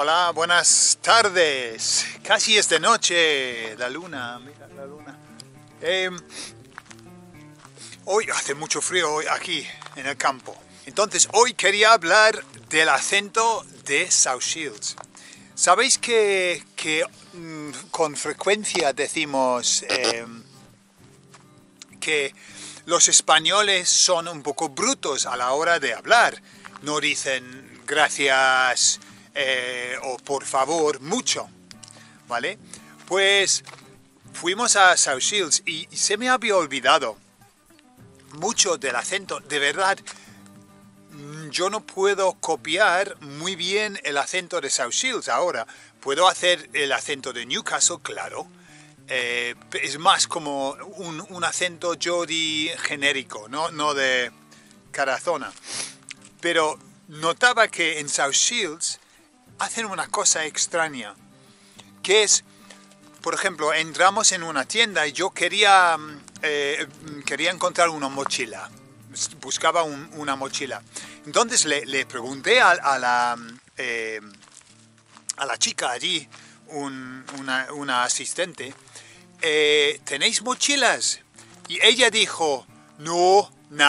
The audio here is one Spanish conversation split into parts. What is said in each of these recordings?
Hola, buenas tardes. Casi es de noche. La luna, mira la luna. Hoy hace mucho frío hoy aquí en el campo. Entonces hoy quería hablar del acento de South Shields. Sabéis que con frecuencia decimos que los españoles son un poco brutos a la hora de hablar. No dicen gracias o por favor mucho, ¿vale? Pues fuimos a South Shields y se me había olvidado mucho del acento. De verdad, yo no puedo copiar muy bien el acento de South Shields ahora. Puedo hacer el acento de Newcastle, claro. Es más como un acento Geordie genérico, no de cada zona. Pero notaba que en South Shields hacen una cosa extraña, que es, por ejemplo, entramos en una tienda y yo quería encontrar una mochila. Buscaba una mochila. Entonces le pregunté a la chica allí, una asistente, ¿tenéis mochilas? Y ella dijo, no,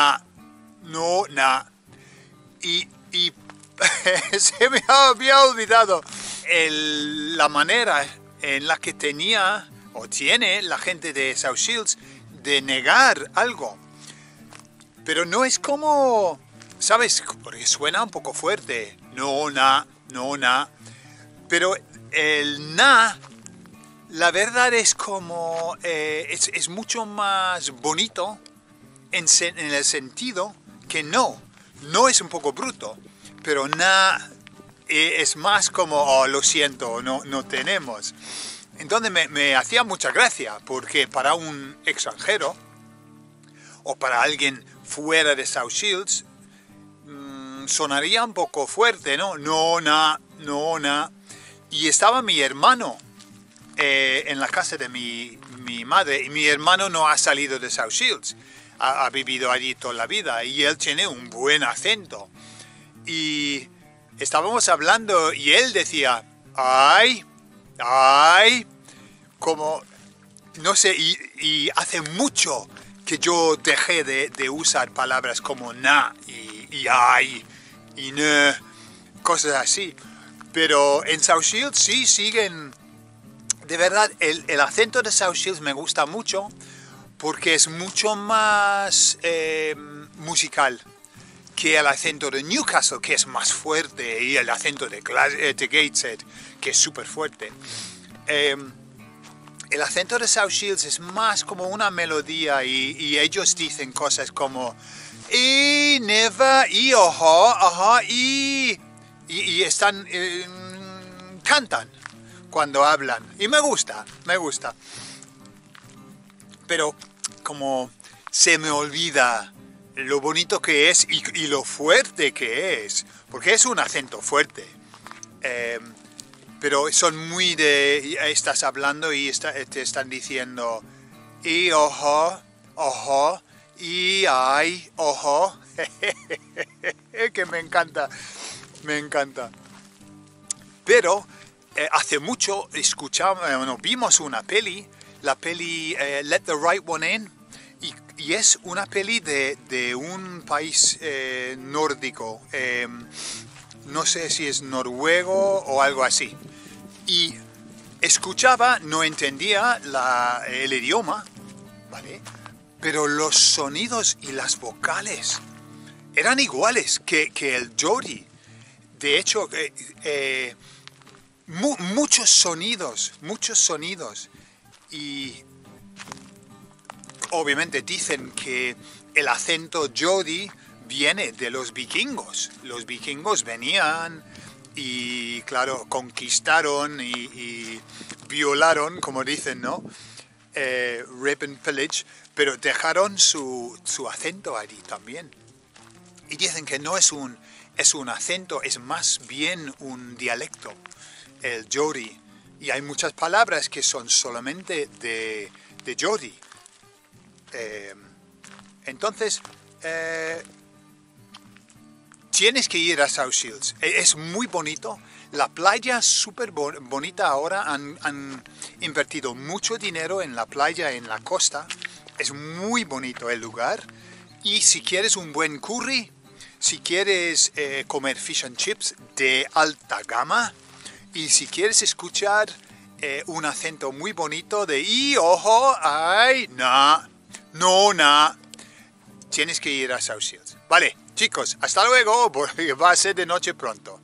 na. Y se me había olvidado la manera en la que tenía o tiene la gente de South Shields de negar algo. Pero no es como, ¿sabes? Porque suena un poco fuerte. No, na. Pero el na, la verdad es como, es mucho más bonito en el sentido que no. No es un poco bruto, pero na es más como, oh, lo siento, no tenemos. Entonces me hacía mucha gracia, porque para un extranjero o para alguien fuera de South Shields sonaría un poco fuerte, ¿no? No, na. Y estaba mi hermano en la casa de mi madre, y mi hermano no ha salido de South Shields. Ha vivido allí toda la vida y él tiene un buen acento. Y estábamos hablando y él decía, ay, como, no sé, y hace mucho que yo dejé de usar palabras como na y ay y ne, cosas así. Pero en South Shields sí siguen, de verdad, el acento de South Shields me gusta mucho, porque es mucho más musical que el acento de Newcastle, que es más fuerte, y el acento de Gateshead, que es súper fuerte. El acento de South Shields es más como una melodía y ellos dicen cosas como y never, y ojo, y están, cantan cuando hablan. Y me gusta. Pero como se me olvida lo bonito que es y lo fuerte que es, porque es un acento fuerte, pero son muy de, estás hablando y te están diciendo y ojo, y ay, ojo, que me encanta. Pero hace mucho vimos una peli, la peli Let the Right One In, y es una peli de un país nórdico, no sé si es noruego o algo así. Y escuchaba, no entendía el idioma, ¿vale? Pero los sonidos y las vocales eran iguales que el Geordie. De hecho, muchos sonidos. Y obviamente dicen que el acento Geordie viene de los vikingos. Los vikingos venían y, claro, conquistaron y violaron, como dicen, ¿no? Rape and pillage, pero dejaron su acento allí también. Y dicen que no es un acento, es más bien un dialecto, el Geordie. Y hay muchas palabras que son solamente de Geordie. Entonces, tienes que ir a South Shields. Es muy bonito. La playa es súper bonita ahora. Han invertido mucho dinero en la playa, en la costa. Es muy bonito el lugar. Y si quieres un buen curry, si quieres comer fish and chips de alta gama, y si quieres escuchar un acento muy bonito de ¡y, ojo! ¡Ay! No, tienes que ir a South Shields. Vale, chicos, hasta luego, porque va a ser de noche pronto.